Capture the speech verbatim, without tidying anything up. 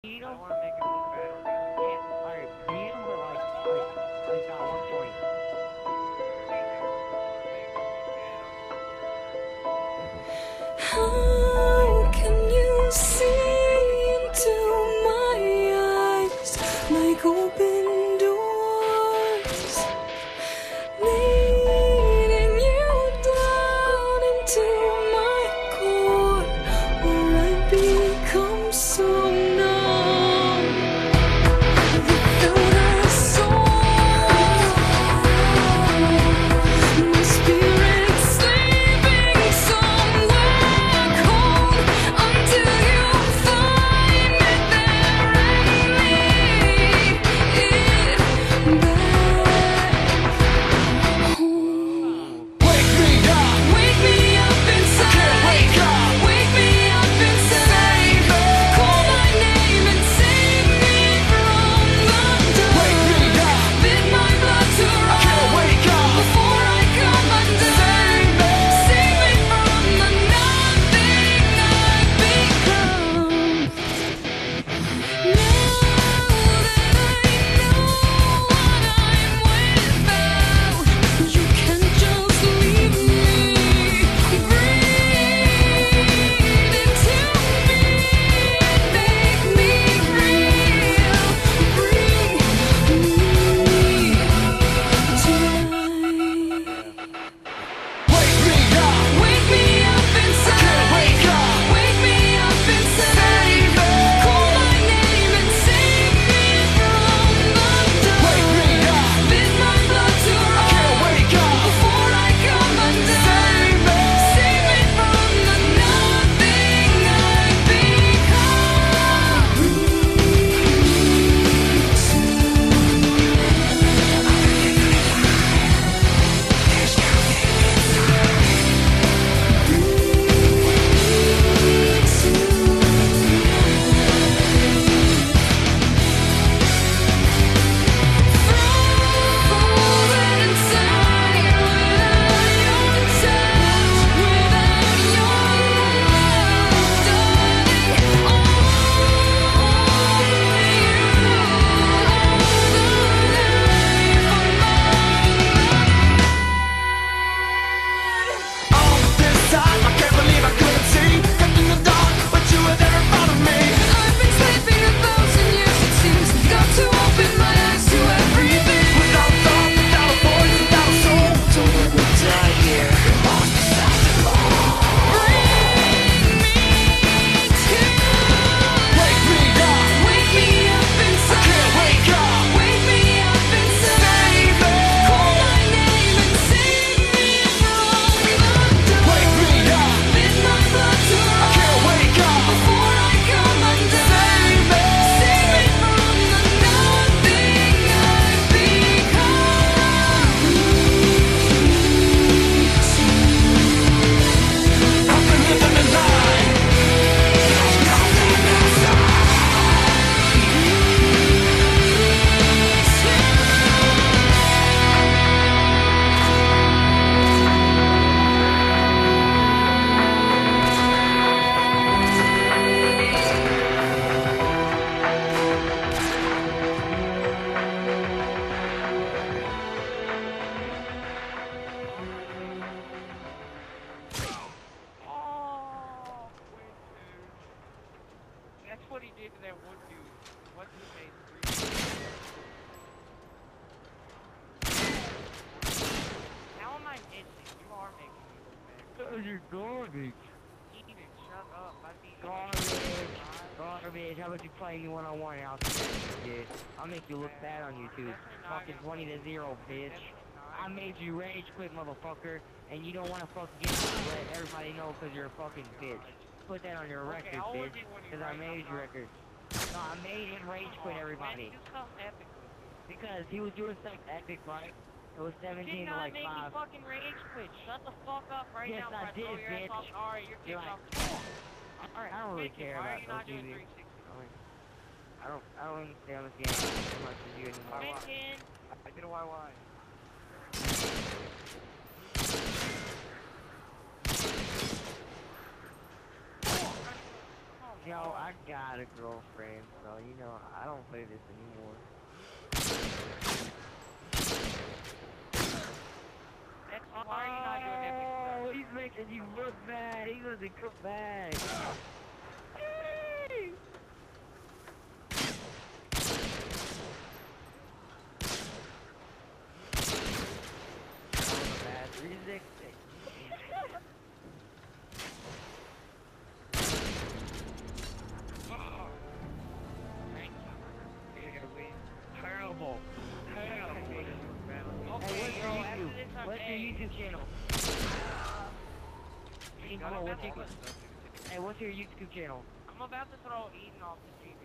You don't want to make it look bad. Yeah, alright, beat him, but like, like, like got one point. How can you see into my eyes like open doors, leading you down into my core, where I become so numb without a soul. My spirit's sleeping somewhere cold until you find me there and lead it back home. Wake me up, Wake me up inside. can't wake up. Wake me up inside. Call my name and save me from the Wake me dark. up, Bid my blood to run can't wake up. before I come undone. Save me from the nothing I've become. Now that I know what I'm without, you can't just leave me. Breathe into me, make me real. Bring me tonight. Wake me up, Wake me up inside. can't wake up. Wake me up inside. Call my name and save me from the Wake me dark. up, Bid my blood to can't run wake up. before I come undone. Save me from the nothing I've become. Frozen inside without your touch, without your love, darling. Only you hold the life of mine. All this time, I can't believe I couldn't see. Kept in the dark, but you were there in front of me. I've been sleeping a thousand years, it seems. Got to open my eyes to everything. Without thought, without a voice, without a soul. Don't let me die here. Lost without the law. Bring me to Wake me up, Wake me up inside. can't wake up. Wake me up inside. Call my name and save me from the dark. Wake me up, Bid my blood to run can't wake up. before I come undone. Save me from the nothing I've become. I've been living a lie. There's nothing Oh, wait, dude. That's what he did to that one dude. One dude made three. How am I missing? You are making me look bad. Cause you're garbage. Even shut up. I'd be Garbage. Garbage. How about you play me one on one and I'll see you, dude. I'll make you look bad on YouTube. Fucking twenty to zero, bitch. I made you rage quit, motherfucker, and you don't want to fucking get let everybody know because you're a fucking bitch. Put that on your Okay, record, how old bitch. were you when you Because I raged made quit? your record. No, I made him rage quit everybody. Man, do something epic with it. Because he was doing something epic, right? It was Did seventeen to not like make me five. fucking rage quit. Shut the fuck up right Yes, now. I before throw did, your ass bitch. off. Alright, you're You're kicked like, off. Alright, I don't really Bitch, care why are about you not O G doing V. three sixty? I don't, I don't even stay on this game as much as you anymore. Mention. I did a Y Y. know, I got a girlfriend, so, you know, I don't play this anymore. That's why are you not doing epic Oh, stuff? he's making you look bad. He doesn't cook bad. Bad three sixty. Thank you. Terrible. Terrible. Okay, Hey, what's yo, your after YouTube? this I'm What's your A. YouTube channel? You Come on, gotta what's have your, all that stuff. hey, what's your YouTube channel? I'm about to throw Eden off the G